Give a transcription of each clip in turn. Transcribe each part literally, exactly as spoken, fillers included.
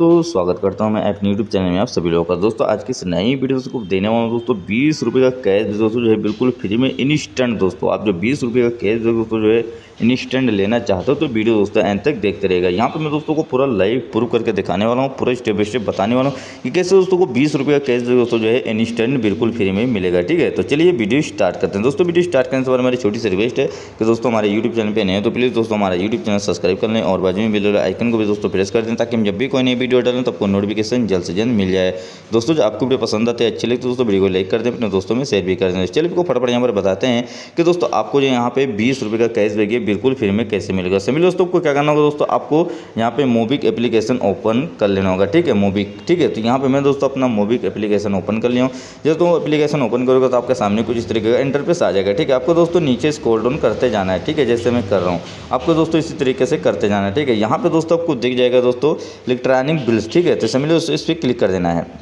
दोस्तों स्वागत करता हूं मैं अपने यूट्यूब चैनल में आप सभी लोगों का। दोस्तों आज की इस नई वीडियो को देने वाला हूं दोस्तों बीस रुपये का कैश दोस्तों जो है बिल्कुल फ्री में इंस्टेंट। दोस्तों आप जो बीस रुपये का कैश दोस्तों जो है इंस्टेंट लेना चाहते हो तो वीडियो दोस्तों एंड तक देखते रहेगा। यहाँ पे मैं दोस्तों को पूरा लाइव प्रूव करके दिखाने वाला हूँ, पूरा स्टेप बाय स्टेप बताने वाला हूँ कि कैसे दोस्तों को बीस रुपये का कैश दोस्तों जो है इंस्टेंट बिल्कुल फ्री में मिलेगा। ठीक है, तो चलिए वीडियो स्टार्ट करते हैं। दोस्तों वीडियो स्टार्ट करने से पहले हमारी छोटी सी रिक्वेस्ट है कि दोस्तों हमारे यूट्यूब चैनल पर नए हैं तो प्लीज़ दोस्तों हमारा यूट्यूब चैनल सब्सक्राइब कर लें और बाजू में बेल आइकन को भी दोस्तों प्रेस कर दें ताकि हम जब भी कोई नई वीडियो डालें तो आपको नोटिफिकेशन जल्द से जल्द मिल जाए। दोस्तों जो आपको वीडियो पसंद आते हैं अच्छी लगे तो दोस्तों वीडियो को लाइक कर दें, अपने दोस्तों में शेयर भी कर दें। चलिए को फटाफट यहाँ पर बताते हैं कि दोस्तों आपको जो यहाँ पे बीस रुपये का कैश बैग है बिल्कुल फ्री में कैसे मिलेगा। समझिए दोस्तों आपको क्या करना होगा। दोस्तों आपको यहाँ पे मोबिक एप्लीकेशन ओपन कर लेना होगा। ठीक है, मोबिक। ठीक है, तो यहाँ पे मैं दोस्तों अपना मोबिक एप्लीकेशन ओपन कर लिया हूँ। जब तो एप्लीकेशन ओपन करोगे तो आपके सामने कुछ इस तरीके का इंटरफेस आ जाएगा। ठीक है, आपको दोस्तों नीचे स्क्रॉल डाउन करते जाना है। ठीक है, जैसे मैं कर रहा हूँ आपको दोस्तों इसी तरीके से करते जाना है। ठीक है, यहाँ पे दोस्तों आपको दिख जाएगा दोस्तों इलेक्ट्रॉनिक बिल्स। ठीक है, तो समझ लो इस पर क्लिक कर देना है।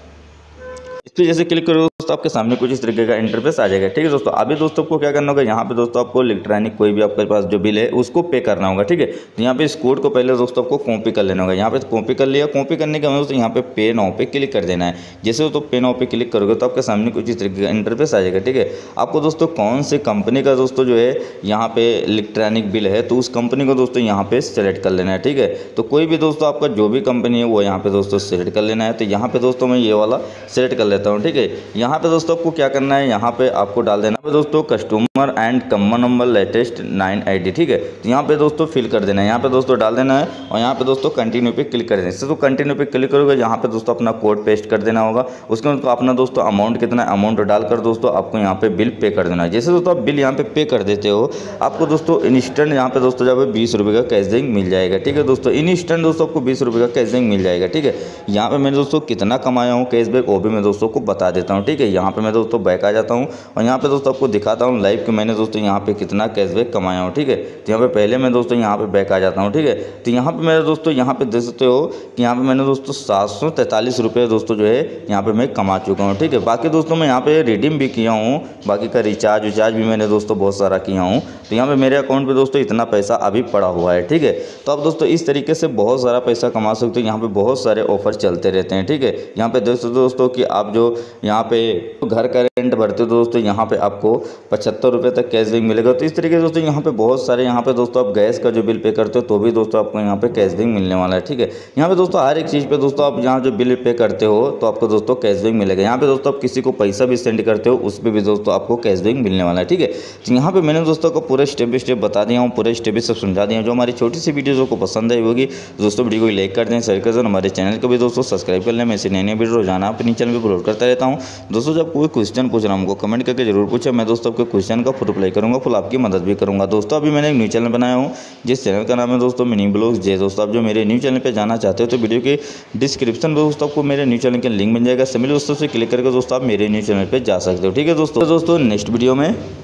इस पर जैसे क्लिक करो दोस्तों आपके सामने कुछ इस तरीके का इंटरफेस आ जाएगा। ठीक है दोस्तों, अभी दोस्तों को क्या करना होगा, यहाँ पे दोस्तों आपको इलेक्ट्रॉनिक कोई भी आपके पास जो बिल है उसको पे करना होगा। ठीक है, तो यहाँ पे इस कोड को पहले दोस्तों आपको कॉपी कर लेना होगा। यहाँ पे कॉपी कर लिया, कॉपी करने के बाद दोस्तों यहाँ पे पे नाउ पे क्लिक कर देना है। जैसे दोस्तों पे नाउ पे क्लिक करोगे तो आपके सामने कुछ इस तरीके का इंटरफेस आ जाएगा। ठीक है, आपको दोस्तों कौन से कंपनी का दोस्तों जो है यहाँ पे इलेक्ट्रॉनिक बिल है तो उस कंपनी को दोस्तों यहाँ पे सेलेक्ट कर लेना है। ठीक है, तो कोई भी दोस्तों आपका जो भी कंपनी है वो यहाँ पे दोस्तों सेलेक्ट कर लेना है। तो यहाँ पे दोस्तों मैं ये वाला सेलेक्ट कर लेता हूँ। ठीक है, यहाँ पे दोस्तों आपको क्या करना है, यहाँ पे आपको डाल देना है दोस्तों कस्टमर एंड कम्बर नंबर लेटेस्ट नाइन आईडी। ठीक है, तो यहाँ पे दोस्तों फिल कर देना है, यहाँ पे दोस्तों डाल देना है और यहाँ पे दोस्तों कंटिन्यू पे क्लिक कर देना है। इससे तो कंटिन्यू पे क्लिक करोगे यहाँ पे दोस्तों अपना कोड पेस्ट कर देना होगा। उसके बाद अपना दोस्तों अमाउंट कितना है अमाउंट डालकर दोस्तों आपको यहाँ पे बिल पे कर देना है। जैसे दोस्तों आप बिल यहाँ पे पे कर देते हो आपको दोस्तों इंस्टेंट यहाँ पे दोस्तों जब बीस रुपये का कैशबैक मिल जाएगा। ठीक है दोस्तों, इंस्टेंट दोस्तों आपको बीस रुपये का कैशबैक मिल जाएगा। ठीक है, यहाँ पे मैं दोस्तों कितना कमाया हूँ कैशबैक वो भी मैं दोस्तों को बता देता हूँ। ठीक है, यहाँ पे मैं दोस्तों बैक आ जाता हूँ और यहाँ पे दोस्तों आपको दिखाता हूँ लाइव कि मैंने दोस्तों यहाँ पे कितना कैशबैक कमाया हूँ। ठीक है, तो यहाँ पे पहले मैं दोस्तों यहाँ पे बैक आ जाता हूँ। ठीक है, तो यहाँ पे मेरे दोस्तों यहाँ पे देख सकते हो कि यहाँ पे मैंने दोस्तों सात सौ तैंतालीस रुपये दोस्तों जो है यहाँ पे मैं कमा चुका हूँ। ठीक है, बाकी दोस्तों मैं यहाँ पे रिडीम भी किया हूँ, बाकी का रिचार्ज विचार्ज भी मैंने दोस्तों बहुत सारा किया हूँ। तो यहाँ पे मेरे अकाउंट पे दोस्तों इतना पैसा अभी पड़ा हुआ है। ठीक है, तो आप दोस्तों इस तरीके से बहुत सारा पैसा कमा सकते हो। यहाँ पे बहुत सारे ऑफर चलते रहते हैं। ठीक है, यहाँ पे दोस्तों दोस्तों कि आप जो यहाँ पे घर का रेंट भरते हो दोस्तों यहाँ पे आपको पचहत्तर रुपये तक कैशबैक मिलेगा। तो इस तरीके से दोस्तों यहाँ पे बहुत सारे यहाँ पे दोस्तों आप गैस का जो बिल पे करते हो तो भी दोस्तों आपको यहाँ पे कैशबैक मिलने वाला है। ठीक है, यहाँ पे दोस्तों हर एक चीज़ पे दोस्तों आप यहाँ जो बिल पे करते हो तो आपको दोस्तों कैशबैक मिलेगा। यहाँ पे दोस्तों आप किसी को पैसा भी सेंड करते हो उस पर भी दोस्तों आपको कैशबैक मिलने वाला है। ठीक है, तो यहाँ पे मैंने दोस्तों को पूरा स्टेप बाय स्टेप बता दिया हूँ, पूरे स्टेप बाय स्टेप समझा दिया हूँ। जो हमारी छोटी सी वीडियो को पसंद आई होगी दोस्तों वीडियो को लाइक कर दें, शेयर कर दें, हमारे चैनल को भी दोस्तों सब्सक्राइब कर लें। मैं ऐसे नए नए वीडियो रोजाना अपनी चैनल पर अपलोड करता रहता हूँ। दोस्तों जब कोई क्वेश्चन पूछ रहा हूँ हमको कमेंट करके जरूर पूछे, मैं दोस्तों आपके क्वेश्चन का फुल रिप्लाई करूँगा, फुल आपकी मदद भी करूँगा। दोस्तों अभी मैंने एक न्यू चैनल बनाया हूँ जिस चैनल का नाम है दोस्तों मिनी ब्लॉग्स जे। दोस्तों आप जो मेरे न्यू चैनल पे जाना चाहते हो तो वीडियो के डिस्क्रिप्शन में दोस्तों आपको मेरे न्यू चैनल का लिंक मिल जाएगा। सभी दोस्तों से क्लिक करके दोस्तों आप मेरे न्यू चैनल पे जा सकते हो। ठीक है दोस्तों, दोस्तों नेक्स्ट वीडियो में